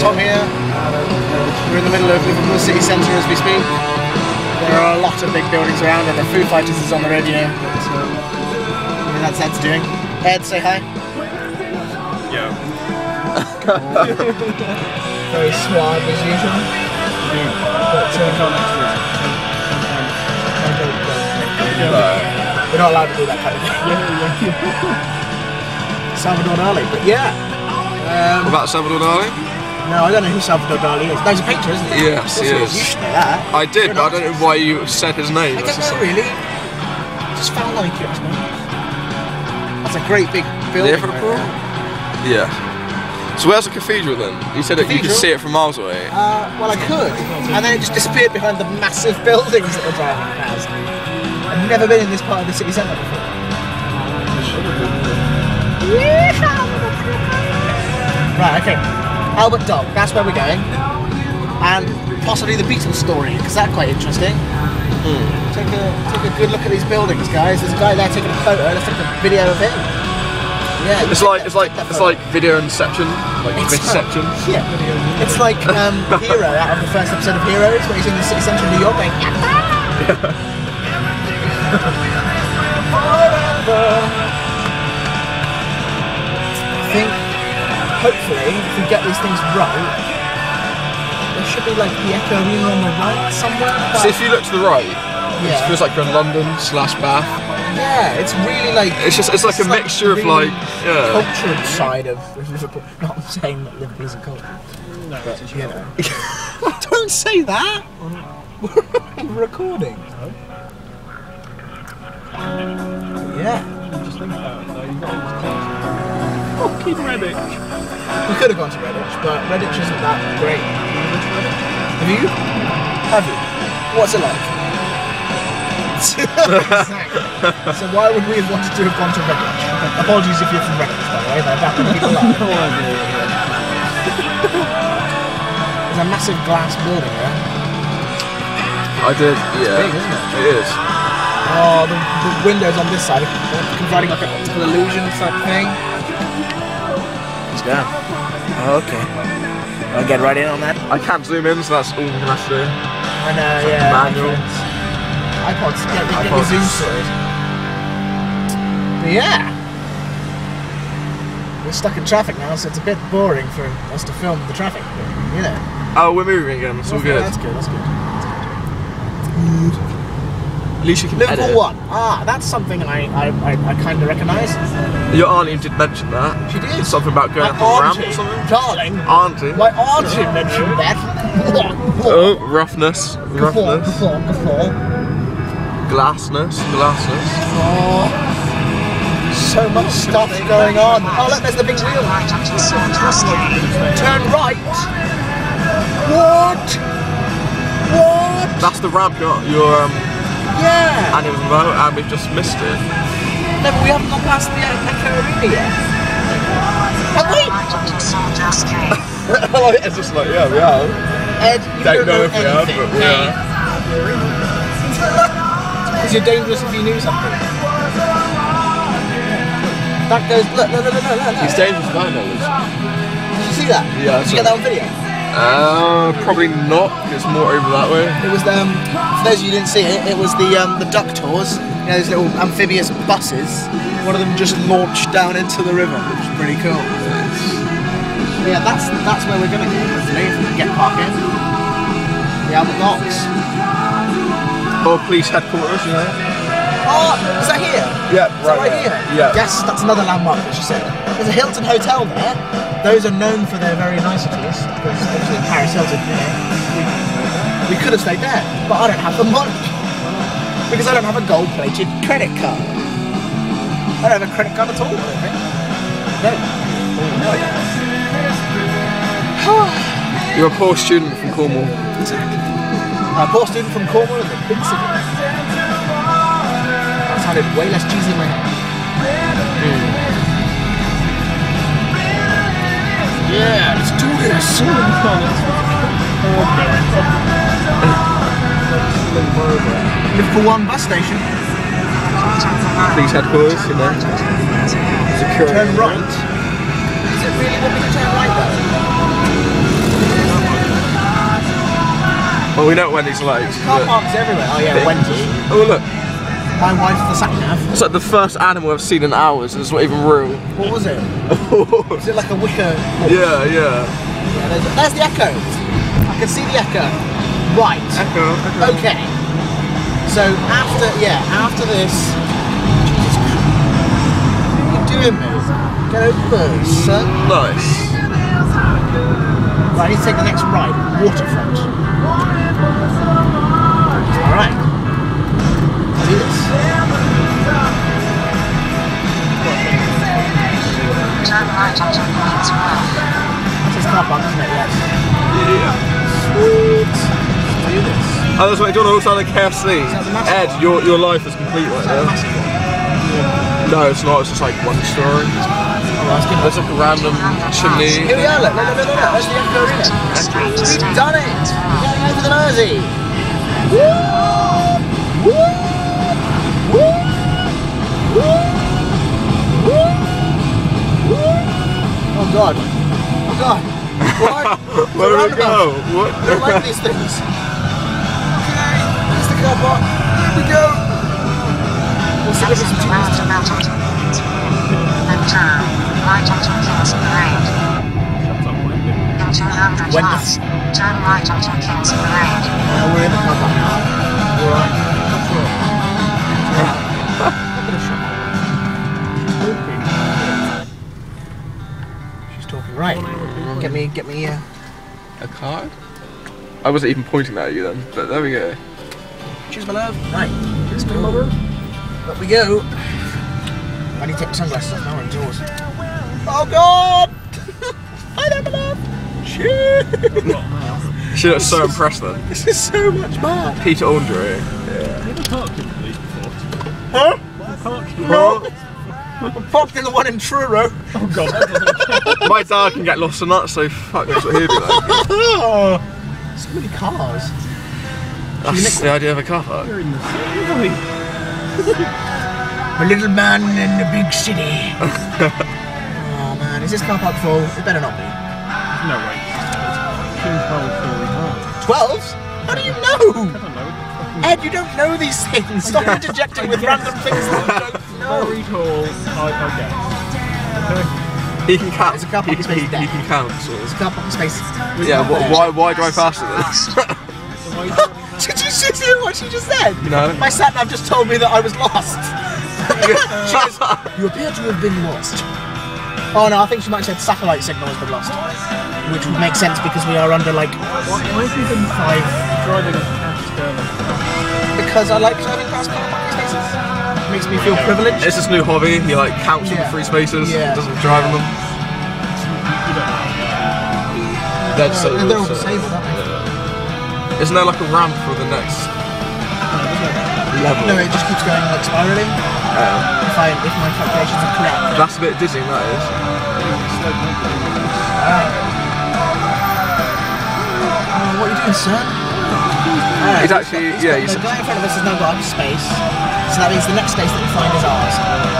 Tom here. We're in the middle of Liverpool city centre as we speak. There are a lot of big buildings around, and the Foo Fighters is on the radio. So, that's Ed's doing. Ed, say hi. Yeah. Very suave as usual. We're not allowed to do that kind of thing. Salvador Dali, but yeah. What about Salvador Dali? No, I don't know who Salvador Dali is. There's a painter, isn't there? Yes, he is. You should know that. I did, but I don't know why you said his name. I don't know really. Just felt like it, I suppose. That's a great big building. Liverpool? Yeah. So where's the cathedral then? You said that you could see it from miles away. Well, I could, and then it just disappeared behind the massive buildings that we're driving past. I've never been in this part of the city centre before. Right, okay. Albert Dock, that's where we're going. And possibly the Beatles story, because that's quite interesting. Take a good look at these buildings, guys. There's a guy there taking a photo. Let's take a video of him. Yeah, it's like video inception, like Inception. Yeah, it's like Hero out of the first episode of Heroes, where he's in the city centre of New York going. Forever. I think, hopefully, if we get these things right, there should be like the Echo Arena on the right somewhere. So if you look to the right, it feels like you're in London / Bath. Yeah, it's really like it's like a mixture of like cultured side of Liverpool. Not saying that Liverpool isn't cultured, but you know. Don't say that. We're recording. Yeah. Just think about it, though. You've got fucking Redditch. We could have gone to Redditch, but Redditch isn't that great. Have you? Have you? What's it like? Exactly. So why would we have wanted to have gone to Redditch? Apologies if you're from Redditch, by the way. They're that many people are. No idea. There's a massive glass building there. I did, yeah. It's big, isn't it? It is. Oh, the windows on this side are providing like an optical illusion type thing. Let's go. Oh, okay. I'll get right in on that. I can't zoom in, so that's all I'm gonna have to do. I know, yeah. Manual. iPods, get your zoom sorted. But yeah. We're stuck in traffic now, so it's a bit boring for us to film the traffic, but, you know. Oh, we're moving again, it's all good. That's good, that's good. At least you can Liverpool edit. won. Ah, that's something I kind of recognise. Your auntie did mention that. She did. Something about going up a ramp or something? Darling. Auntie. My auntie mentioned that. Oh, roughness. Roughness. Before. Glassness. Oh, so much stuff going on. Oh, look, there's the big wheel. Turn right. What? That's the ramp you're Yeah. and it was low, and we've just missed it. No, but we haven't gone past the Echo Arena yet. Have we? It's just like, yeah, we have. Ed, you Don't know if we have, anything, but we are. Because you're dangerous if you knew something. That goes, look. It's dangerous with my knowledge. Did you see that? Yeah, Did you get that on video? Probably not. It's more over that way. It was for those of you who didn't see it, it was the duck tours. You know, those little amphibious buses. One of them just launched down into the river, which is pretty cool. Yeah, that's where we're gonna go, hopefully, if we can get parking. The Albert Docks. Or police headquarters, you know. Oh, is that here? Yeah, right here. Yeah. Yes, that's another landmark that she said. There's a Hilton Hotel there. Those are known for their very niceties, because obviously Paris Hilton, you know, we could have stayed there, but I don't have the money. Because I don't have a gold-plated credit card. I don't have a credit card at all, I don't think. No. You're a poor student from Cornwall. Exactly. A poor student from Cornwall in the big city. That sounded way less cheesy in my head. Yeah, let's do this! Liverpool 1 bus station. Police headquarters, you know. Security. Turn right. Does it really want me to turn right though? Well, we know what Wendy's like. Car parks everywhere. Oh yeah, Wendy. Oh look, My wife's the sat nav. it's like the first animal I've seen in hours, and it's not even real. What was it? Was it like a wicker? Yeah. Yeah, there's the Echo. I can see the Echo. Right. Echo. Okay. So after this. Jesus Christ. What are you doing, mate? Get over, son. Nice. Right, I need to take the next right. Waterfront. Alright. Let's do this. Turn right onto Queen's Road. This is car park, isn't it? Yes. Yeah. Sweet. Let's do this. Oh, that's what you don't also like KFC. that the massive Ed, one? your life is complete right Is that a there. massive one? No, it's not. It's just like one story. Oh, that's good. There's like a random chimney. Here we are, look. There's the Echo Arena. We've done it! We're going over the Mersey. Woo! Woo! Woo! Woo! Woo! Woo! Oh God. Oh God. What? Where do we go? What? I don't like these things. Okay, there's the car park. Here we go. What's the difference between these two? Roundabout onto Queen's Road. Then turn right onto King's Parade. In 200 When yards, turn right onto King's Parade. We're in the car park now. Alright. Look at the shop. She's talking. Right. Get me A card? I wasn't even pointing at you then, but there we go. Cheers, my love. Right. Cheers, my love. Up we go. I need to take my sunglasses off now, and yours. Oh God! Hi there, my love. Cheers. She looks so impressed then. This is so much fun. Peter Andre. Never parked in police before. Huh? Parked in No. I'm parked in the one in Truro. Oh god. My dad can get lost in that, so fuck knows what he'd be like. So many cars. That's the idea of a car park. You're in the city. A little man in the big city. Oh man, is this car park full? It better not be. No way. King Charles Story Hall. 12s? How do you know? I don't know. Ed, you don't know these things. Stop interjecting with random things that you don't know. Very tall. I guess. Okay. He can count. There's a car parking space there. He can count. So. There's a car parking space. Yeah. Why drive faster than this? Did you see what she just said? No. My sat nav just told me that I was lost. You appear to have been lost. Oh no, I think she might have said satellite signal has been lost. Which would make sense because we are under like Why have you been driving past because I like driving past car parking spaces. Makes me feel privileged. It's this new hobby. He like counts all the free spaces. Yeah. Doesn't drive in them. They're disabled. They're all so- disabled, aren't they? Isn't there like a ramp for the next level? No, it just keeps going like spiraling. If my calculations are correct. That's a bit dizzying, that is. What are you doing, sir? He's actually, yeah, he's The guy in front of us has now got up space, so that means the next space that we find is ours.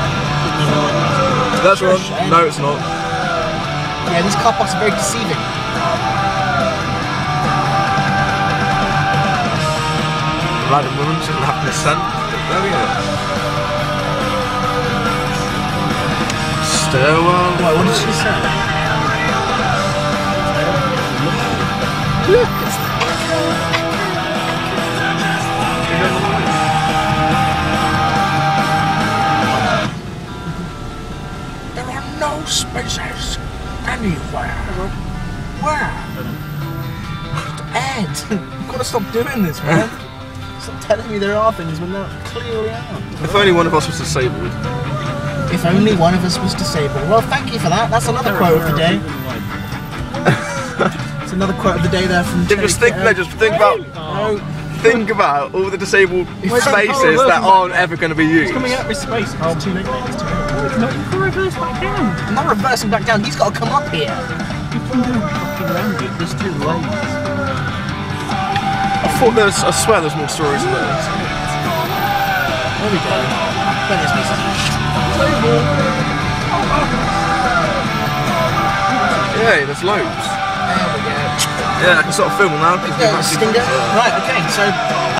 that's wrong. No, it's not. Yeah, these car parks are very deceiving. Lad and woman shouldn't have consent. There we go. Stairwell. What did she say? Look, it's there are no spaces anywhere. Where? Ed, you've got to stop doing this, man. Stop telling me there are things when there clearly aren't. If only one of us was disabled. If only one of us was disabled. Well, thank you for that. That's another quote of the day. It's another quote of the day there from Just think about all the disabled spaces that aren't ever going to be used. Coming out with space. It's too late. It's too late. No, you can reverse back down. I'm not reversing back down. He's got to come up here. You can do fucking around it. There's two lanes. I swear there's more stories than this. There we go. Plenty of spaces. Yeah, there's loads. There we go. Yeah, I can sort of film now because Yeah, Stinger. Right, okay, so